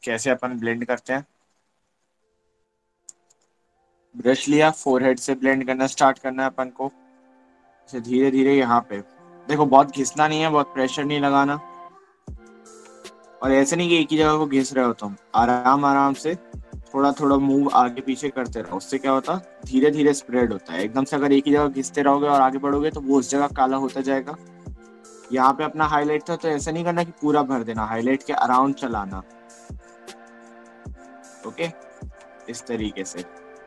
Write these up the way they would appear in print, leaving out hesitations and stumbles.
कैसे अपन ब्लेंड करते हैं। ब्रश लिया, फोरहेड से ब्लेंड करना स्टार्ट करना है अपन को। ऐसे धीरे धीरे यहाँ पे देखो, बहुत घिसना नहीं है, बहुत प्रेशर नहीं लगाना। और ऐसे नहीं कि एक ही जगह को घिस रहे हो तुम, आराम आराम से थोड़ा थोड़ा मूव आगे पीछे करते रहो। उससे क्या होता है, धीरे धीरे स्प्रेड होता है। एकदम से अगर एक ही जगह घिसते रहोगे और आगे बढ़ोगे तो वो उस जगह काला होता जाएगा। यहाँ पे अपना हाईलाइट था तो ऐसा नहीं करना कि पूरा भर देना, हाईलाइट के अराउंड चलाना। ओके, इस तरीके से।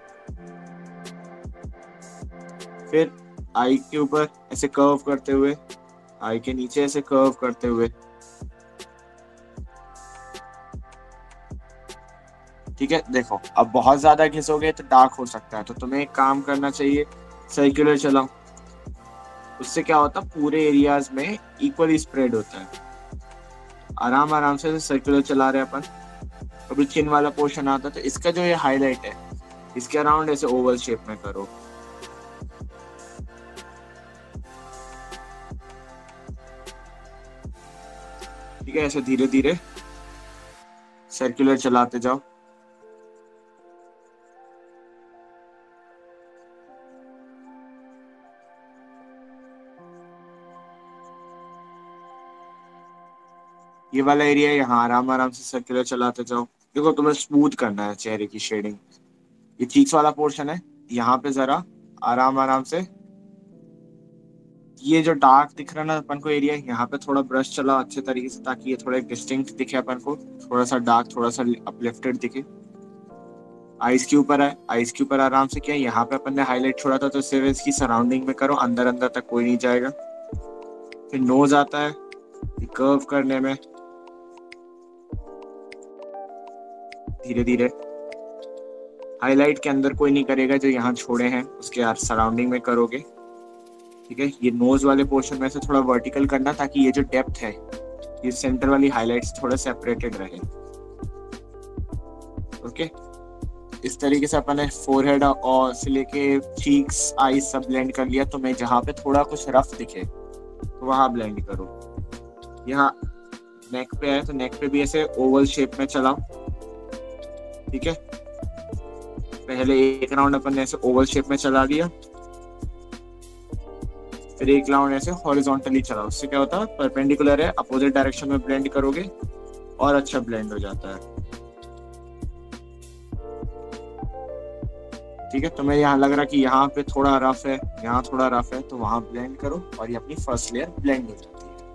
फिर आई के ऊपर ऐसे कर्व करते हुए, आई के नीचे ऐसे कर्व करते हुए। ठीक है, देखो अब बहुत ज्यादा घिसोगे तो डार्क हो सकता है, तो तुम्हें एक काम करना चाहिए, सर्कुलर चलाओ। उससे क्या होता है, पूरे एरियाज में इक्वली स्प्रेड होता है। आराम आराम से सर्कुलर चला रहे अपन। कभी चिन वाला पोर्शन आता है तो इसका जो ये हाईलाइट है, इसके अराउंड ऐसे ओवल शेप में करो। ठीक है, ऐसे धीरे धीरे सर्कुलर चलाते जाओ। ये वाला एरिया यहाँ आराम आराम से सर्कुलर चलाते जाओ। देखो तुम्हें स्मूथ करना है चेहरे की शेडिंग। ये चीक्स वाला पोर्शन है, यहाँ पे जरा आराम आराम से ये जो डार्क दिख रहा है ना अपन को एरिया, यहाँ पे थोड़ा ब्रश चला अच्छे तरीके से, ताकि ये थोड़ा डिस्टिंक्ट दिखे अपन को, थोड़ा सा डार्क थोड़ा सा अपलिफ्टेड दिखे। आइस के ऊपर है, आइस के ऊपर आराम से किया, यहाँ पे अपन ने हाईलाइट छोड़ा था तो सिर्फ इसकी सराउंडिंग में करो, अंदर अंदर तक कोई नहीं जाएगा। फिर नोज आता है, कर्व करने में धीरे धीरे हाईलाइट के अंदर कोई नहीं करेगा, जो यहाँ छोड़े हैं उसके सराउंडिंग में करोगे। ठीक है, ये नोज वाले पोर्शन में से थोड़ा वर्टिकल करना, ताकि ये जो डेप्थ है, ये सेंटर वाली हाईलाइट्स थोड़ा सेपरेटेड रहे। ओके, इस तरीके से अपन ने फोरहेड और से लेके चीक्स आईज सब ब्लेंड कर लिया। तो मैं जहाँ पे थोड़ा कुछ रफ दिखे तो वहां ब्लेंड करो। यहाँ नेक पे है तो नेक पे भी ऐसे ओवल शेप में चलाओ। ठीक है, पहले एक राउंड अपन ने ऐसे ओवल शेप में चला दिया, फिर एक राउंड ऐसे हॉरिजॉन्टली चलाओ। उससे क्या होता है, परपेंडिकुलर है, अपोजिट डायरेक्शन में ब्लेंड करोगे और अच्छा ब्लेंड हो जाता है। ठीक है, तुम्हें यहाँ लग रहा कि यहाँ पे थोड़ा रफ है, यहाँ थोड़ा रफ है, तो वहां ब्लेंड करो और ये अपनी फर्स्ट लेयर ब्लेंड हो जाती है।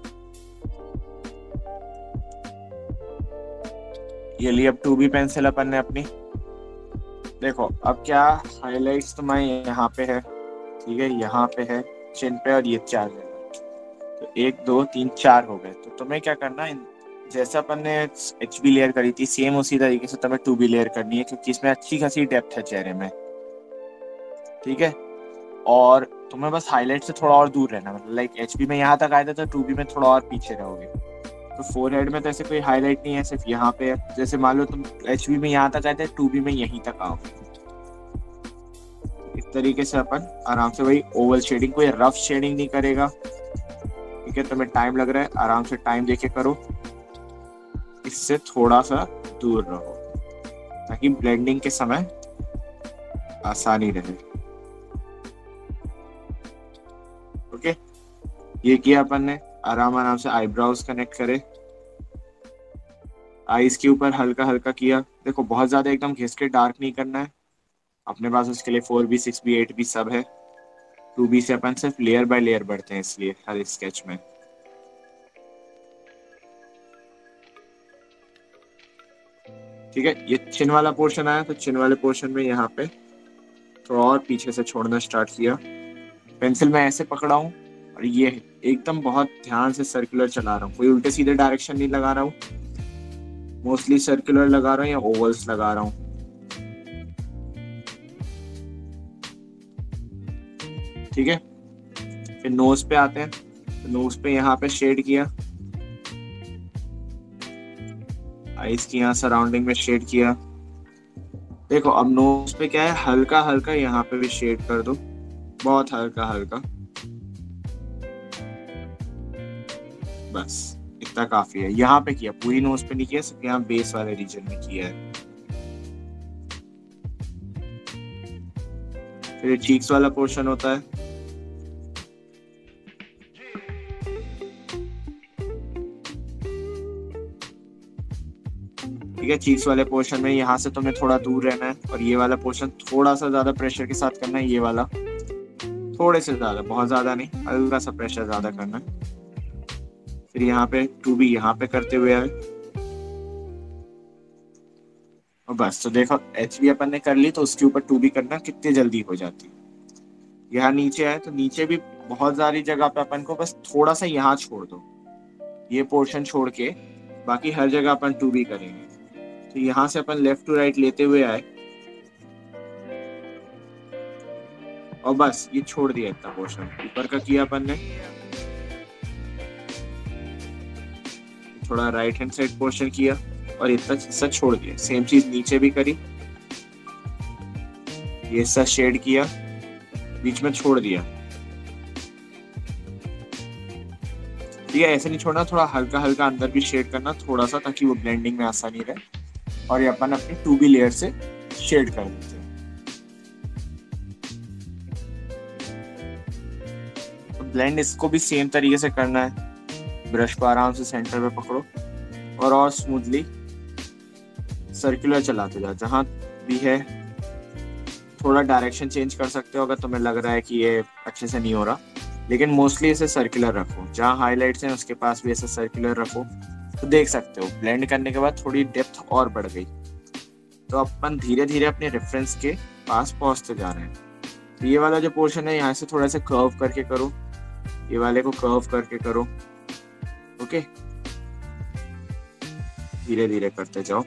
ये ली अब 2B पेंसिल अपन ने अपनी। देखो अब क्या, हाईलाइट्स तुम्हारे यहाँ पे है, ठीक है, यहाँ पे है चिन पे, और ये 4 जगह, तो 1 2 3 4 हो गए। तो तुम्हें क्या करना है, जैसा अपन ने HB लेयर करी थी सेम उसी तरीके से तुम्हें 2B लेयर करनी है, क्योंकि इसमें अच्छी खासी डेप्थ है चेहरे में। ठीक है, और तुम्हें बस हाईलाइट से थोड़ा और दूर रहना, मतलब लाइक HB में यहाँ तक आए थे तो 2B में थोड़ा और पीछे रहोगे। तो फोरहेड में तो ऐसे कोई हाईलाइट नहीं है, सिर्फ यहाँ पे है। जैसे मान लो तुम HB में यहाँ तक आए थे, 2B में यहीं तक आओगे। इस तरीके से अपन आराम से वही ओवल शेडिंग, कोई रफ शेडिंग नहीं करेगा। ठीक है, तुम्हें टाइम लग रहा है, आराम से टाइम देके करो, इससे थोड़ा सा दूर रहो ताकि ब्लेंडिंग के समय आसानी रहे। ओके, ये किया अपन ने। आराम आराम से आईब्रोज कनेक्ट करे, आईज के ऊपर हल्का हल्का किया। देखो बहुत ज्यादा एकदम घिस के डार्क नहीं करना है, अपने पास उसके लिए 4B 6B 8B सब है। 2B से अपन सिर्फ लेयर बाय लेयर बढ़ते हैं, इसलिए हर स्केच में। ठीक है, ये चिन वाला पोर्शन आया तो चिन वाले पोर्शन में यहाँ पे थोड़ा और पीछे से छोड़ना स्टार्ट किया। पेंसिल में ऐसे पकड़ा हूँ और ये एकदम बहुत ध्यान से सर्कुलर चला रहा हूँ, कोई उल्टे सीधे डायरेक्शन नहीं लगा रहा हूँ, मोस्टली सर्कुलर लगा रहा हूँ या ओवल्स लगा रहा हूँ। ठीक है, फिर नोज पे आते हैं, तो नोज पे यहाँ पे शेड किया, आईज की यहाँ सराउंडिंग में शेड किया। देखो अब नोज पे क्या है, हल्का हल्का यहाँ पे भी शेड कर दो, बहुत हल्का हल्का, बस इतना काफी है। यहाँ पे किया, पूरी नोज पे नहीं किया, सिर्फ यहाँ बेस वाले रीजन में किया है। फिर चीक्स वाला पोर्शन होता है। ठीक है, चीक्स वाले पोर्शन में यहाँ से तुम्हें थोड़ा दूर रहना है, और ये वाला पोर्शन थोड़ा सा ज्यादा प्रेशर के साथ करना है। ये वाला थोड़े से ज्यादा, बहुत ज्यादा नहीं, हल्का सा प्रेशर ज्यादा करना है। फिर यहाँ पे टू बी यहाँ पे करते हुए आए, और बस। तो देखो एच बी अपन ने कर ली, तो उसके ऊपर टू बी करना कितनी जल्दी हो जाती। यहाँ नीचे आए तो नीचे भी बहुत सारी जगह पे अपन को बस थोड़ा सा यहाँ छोड़ दो, ये पोर्शन छोड़ के बाकी हर जगह अपन टू बी करेंगे। तो यहाँ से अपन लेफ्ट टू राइट लेते हुए आए, और बस ये छोड़ दिया इतना पोर्शन ऊपर का किया अपन ने। थोड़ा राइट हैंड साइड पोर्शन किया और इतना हिस्सा छोड़ दिया। सेम चीज नीचे भी करी, ये हिस्सा शेड किया, बीच में छोड़ दिया। ठीक है, ऐसे नहीं छोड़ना, थोड़ा हल्का हल्का अंदर भी शेड करना थोड़ा सा, ताकि वो ब्लेंडिंग में आसानी रहे। और ये अपन अपनी 2B लेयर से शेड कर देते हैं। तो ब्लेंड इसको भी सेम तरीके से करना है। ब्रश को आराम से सेंटर पे पकड़ो और स्मूथली सर्कुलर चलाते जाओ। जहां भी है थोड़ा डायरेक्शन चेंज कर सकते हो अगर तुम्हें लग रहा है कि ये अच्छे से नहीं हो रहा, लेकिन मोस्टली इसे सर्कुलर रखो। जहाँ हाइलाइट्स हैं उसके पास भी ऐसे सर्कुलर रखो, तो देख सकते हो ब्लेंड करने के बाद थोड़ी डेप्थ और बढ़ गई। तो अपन धीरे धीरे अपने रेफरेंस के पास पहुंचते जा रहे हैं। तो ये वाला जो पोर्शन है यहाँ से थोड़ा सा कर्व करके करो, ये वाले को कर्व करके करो। ओके, धीरे धीरे करते जाओ।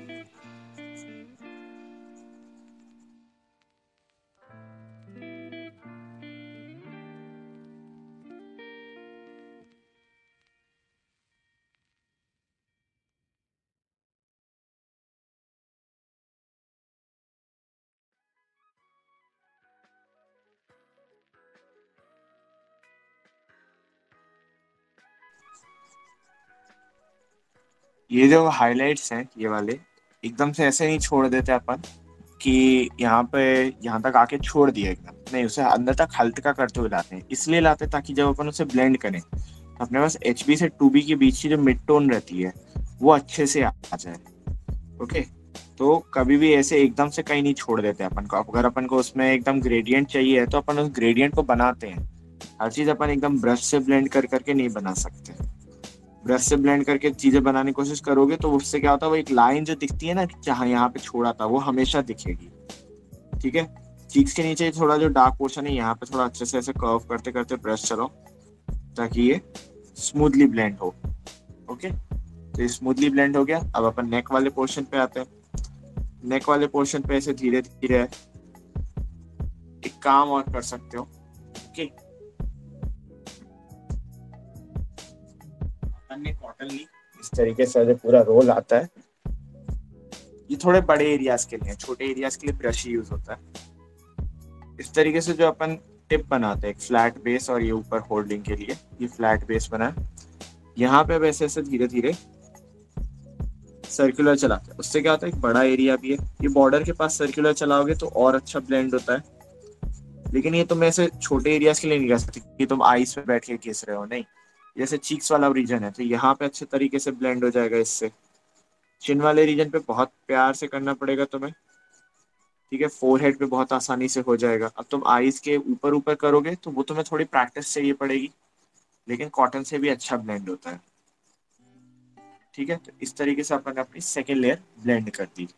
ये जो हाइलाइट्स हैं ये वाले एकदम से ऐसे नहीं छोड़ देते अपन कि यहाँ पे यहाँ तक आके छोड़ दिया, एकदम नहीं, उसे अंदर तक हल्का करते हुए लाते हैं। इसलिए लाते हैं ताकि जब अपन उसे ब्लेंड करें तो अपने पास HB से 2B के बीच की जो मिड टोन रहती है वो अच्छे से आ जाए। ओके, तो कभी भी ऐसे एकदम से कहीं नहीं छोड़ देते अपन को। अगर अपन को उसमें एकदम ग्रेडियंट चाहिए तो अपन उस ग्रेडियंट को बनाते हैं। हर चीज अपन एकदम ब्रश से ब्लेंड कर करके नहीं बना सकते। ब्रश से ब्लेंड करके चीजें बनाने की कोशिश करोगे तो उससे क्या होता है, वो एक लाइन जो दिखती है ना जहाँ यहाँ पे छोड़ा था वो हमेशा दिखेगी। ठीक है, चीक्स के नीचे थोड़ा जो डार्क पोर्शन है यहाँ पे थोड़ा अच्छे से ऐसे कर्व करते करते ब्रश चलाओ ताकि ये स्मूथली ब्लेंड हो। ओके, तो ये स्मूथली ब्लेंड हो गया। अब अपन नेक वाले पोर्शन पे आते हैं। नेक वाले पोर्शन पे ऐसे धीरे धीरे एक काम और कर सकते हो। ओके, ने कॉटन ली, इस तरीके से जो पूरा रोल आता है, ये थोड़े बड़े एरियाज के लिए, छोटे एरियाज के लिए ब्रश ही यूज होता है। इस तरीके से जो अपन टिप बनाते हैं, एक फ्लैट बेस और ये ऊपर होल्डिंग के लिए ये फ्लैट बेस बना है। यहाँ पे वैसे ऐसे धीरे धीरे सर्कुलर चलाते हैं, उससे क्या होता है एक बड़ा एरिया भी है। ये बॉर्डर के पास सर्कुलर चलाओगे तो और अच्छा ब्लेंड होता है, लेकिन ये तुम ऐसे छोटे एरियाज के लिए नहीं कर सकते कि तुम आइस पे बैठ के घिस रहे हो, नहीं। जैसे चीक्स वाला रीजन है तो यहाँ पे अच्छे तरीके से ब्लेंड हो जाएगा इससे। चिन वाले रीजन पे बहुत प्यार से करना पड़ेगा तुम्हें। ठीक है, फोरहेड पे बहुत आसानी से हो जाएगा। अब तुम आईज के ऊपर ऊपर करोगे तो वो तुम्हें थोड़ी प्रैक्टिस चाहिए पड़ेगी, लेकिन कॉटन से भी अच्छा ब्लेंड होता है। ठीक है, तो इस तरीके से अपन अपनी सेकेंड लेयर ब्लेंड कर दी।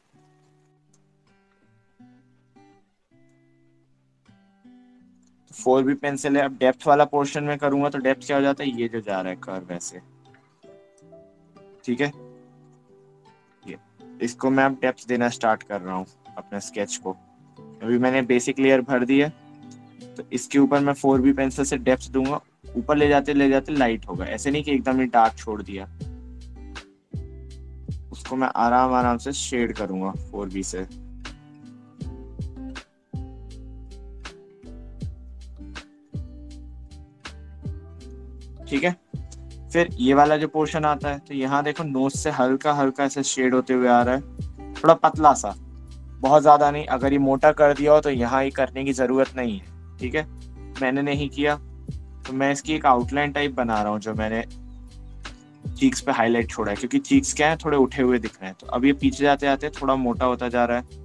4B पेंसिल है। अब डेप्थ वाला पोर्शन में करूंगा तो डेप्थ क्या हो जाता है, ये जो जा रहा है कर्व ऐसे। ठीक है, ये इसको मैं अब डेप्थ देना स्टार्ट कर रहा हूँ अपने स्केच को। अभी मैंने बेसिक लेयर भर दी है, तो इसके ऊपर मैं 4B पेंसिल से डेप्थ दूंगा। ऊपर ले जाते लाइट होगा, ऐसे नहीं कि एकदम ही डार्क छोड़ दिया। उसको मैं आराम आराम से शेड करूंगा 4B से। ठीक है, फिर ये वाला जो पोर्शन आता है, तो यहाँ देखो नोज से हल्का हल्का ऐसे शेड होते हुए आ रहा है, थोड़ा पतला सा, बहुत ज्यादा नहीं। अगर ये मोटा कर दिया हो तो यहाँ ही करने की जरूरत नहीं है, ठीक है। मैंने नहीं किया, तो मैं इसकी एक आउटलाइन टाइप बना रहा हूँ, जो मैंने चीक्स पे हाईलाइट छोड़ा है, क्योंकि चीक्स क्या है, थोड़े उठे हुए दिख रहे हैं। तो अब ये पीछे जाते जाते थोड़ा मोटा होता जा रहा है।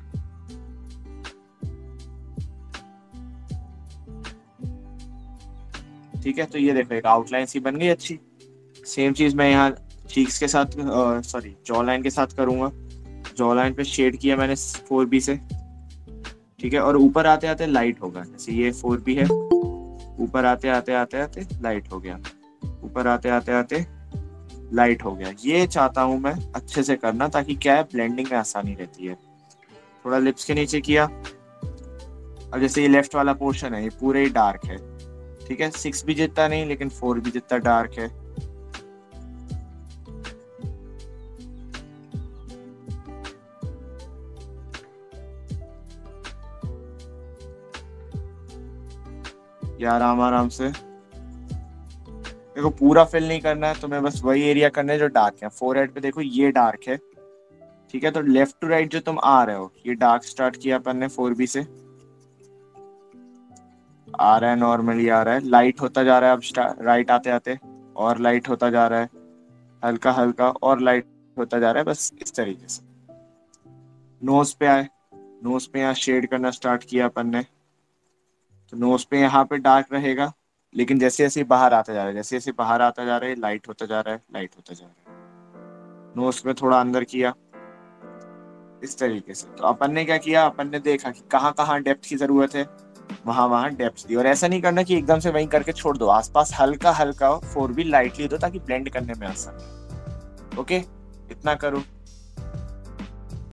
ठीक है, तो ये देखो एक आउटलाइन सी बन गई अच्छी। सेम चीज मैं यहाँ चीक्स के साथ, सॉरी जॉ लाइन के साथ करूंगा। जॉ लाइन पे शेड किया मैंने 4B से, ठीक है। और ऊपर आते आते लाइट होगा, जैसे ये 4B है, ऊपर आते आते आते आते लाइट हो गया, ऊपर आते आते आते लाइट हो गया। ये चाहता हूं मैं अच्छे से करना, ताकि क्या है, ब्लेंडिंग में आसानी रहती है। थोड़ा लिप्स के नीचे किया। अब जैसे ये लेफ्ट वाला पोर्शन है, ये पूरे ही डार्क है, ठीक है। 6B जितना नहीं, लेकिन 4B जितना डार्क है। ये आराम आराम से देखो, पूरा फिल नहीं करना है, तो मैं बस वही एरिया करना है जो डार्क है। फोरहेड पे देखो ये डार्क है, ठीक है। तो लेफ्ट टू राइट जो तुम आ रहे हो, ये डार्क स्टार्ट किया अपन ने 4B से, आ रहा है नॉर्मली, आ रहा है, लाइट होता जा रहा है। अब राइट आते आते और लाइट होता जा रहा है, हल्का हल्का और लाइट होता जा रहा है, बस इस तरीके से। नोज पे आए, नोज पे यहाँ शेड करना स्टार्ट किया अपन ने, तो नोज पे यहाँ पे डार्क रहेगा, लेकिन जैसे जैसे बाहर आता जा रहा है, जैसे जैसे बाहर आता जा रहा है, लाइट होता जा रहा है, लाइट होता जा रहा है। नोज पे थोड़ा अंदर किया इस तरीके से। तो अपन ने क्या किया, अपन ने देखा कि कहाँ कहाँ डेप्थ की जरूरत है, वहां वहां डेप्थ दी। और ऐसा नहीं करना कि एकदम से वहीं करके छोड़ दो, आसपास हल्का हल्का 4B लाइटली दो, ताकि ब्लेंड करने में आसानी। ओके, इतना करो।